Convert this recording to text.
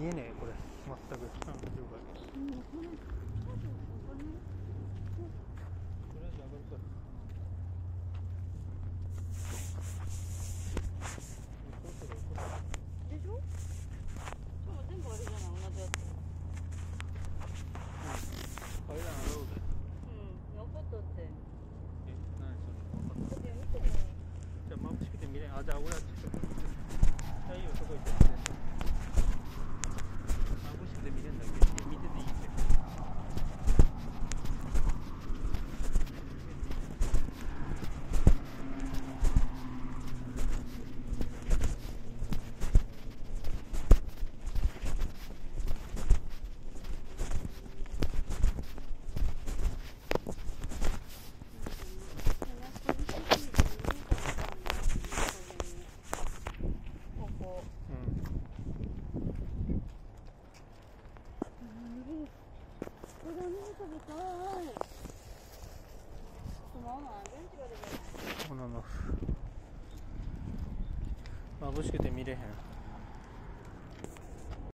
見えねえこれ全く。了解。 でしょ？全部あれじゃない、同じやつ。 階段あろうで。 残っとって。 何それ。 だって見てね。 じゃあ眩しくて見れん。じゃあ俺はちょっと。いいよ、そこ行って。眩しくて見れんだけど、見てていいって。眩しくて見れへん。